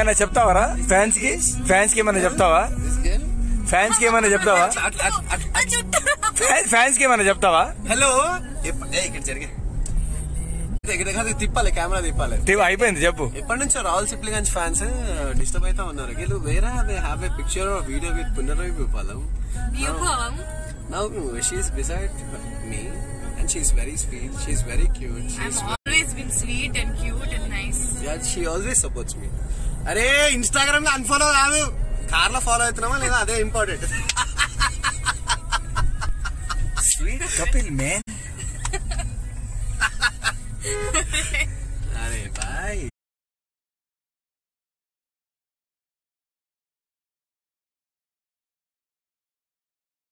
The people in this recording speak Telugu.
ఏమైనా చెప్తావరా ఫ్యాన్స్ కి ఏమైనా చెప్తావా ఫ్యాన్స్ కి ఏమైనా చెప్తావా హలో ఇక్కడ జరిగే తిప్పాలి కెమెరా తిప్పాలి అయిపోయింది చెప్పు ఎప్పటి నుంచో రాహుల్ సిప్లిగంజ్ ఫ్యాన్స్ డిస్టర్బ్ అవుతా ఉన్నారు వీళ్ళు వేరే they have a picture or video with Punarnavi విపాలం now she is beside me and she's very sweet, she's very cute, I've always been sweet and cute and nice. Yeah, she always supports me. అరే ఇన్స్టాగ్రామ్ లో అన్ఫాలో కాదు కార్ లో ఫాలో అవుతున్నామా లేదా అదే ఇంపార్టెంట్ స్వీట్ కపిల్ మ్యాన్